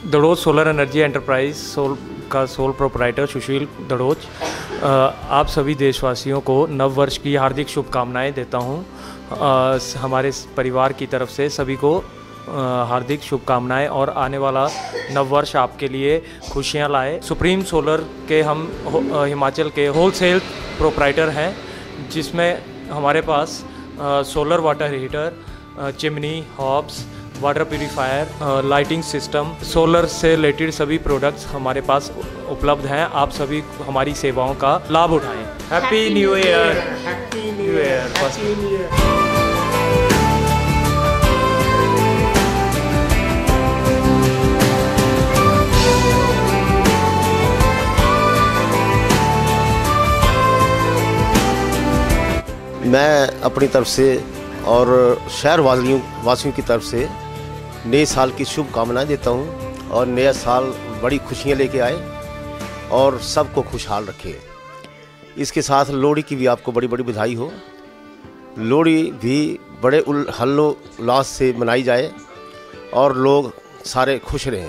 दड़ोज solar energy enterprise का sole proprietor Sushil Daroj आप सभी देशवासियों को नव वर्ष की हार्दिक शुभकामनाएं देता हूं। हमारे परिवार की तरफ से सभी को हार्दिक शुभकामनाएं और आने वाला नव वर्ष आपके लिए खुशियां लाए। सुप्रीम सोलर के हम हिमाचल के होलसेल प्रोपराइटर हैं, जिसमें हमारे पास solar water heater, chimney, hobs, water purifier, lighting system, solar से रिलेटेड सभी प्रोडक्ट्स हमारे पास उपलब्ध हैं। आप सभी हमारी सेवाओं का लाभ उठाएं। Happy new year. Happy new year. मैं अपनी तरफ से और शहर वासियों की तरफ से नए साल की शुभकामनाएं देता हूं और नया साल बड़ी खुशियां लेके आए और सबको खुशहाल रखे। इसके साथ लोहड़ी की भी आपको बड़ी बड़ी बधाई हो। लोहड़ी भी बड़े हल्लोल्लास से मनाई जाए और लोग सारे खुश रहें।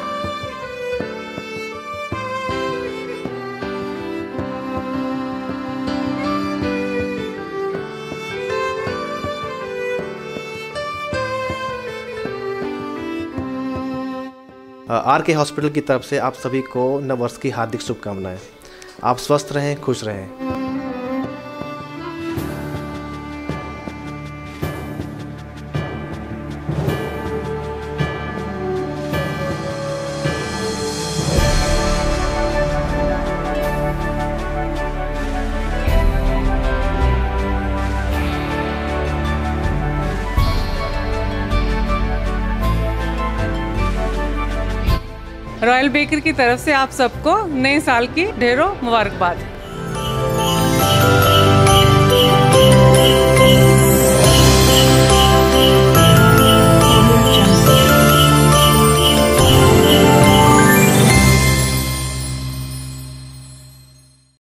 आर के हॉस्पिटल की तरफ से आप सभी को नव वर्ष की हार्दिक शुभकामनाएं। आप स्वस्थ रहें, खुश रहें। रॉयल बेकर की तरफ से आप सबको नए साल की ढेरों मुबारकबाद।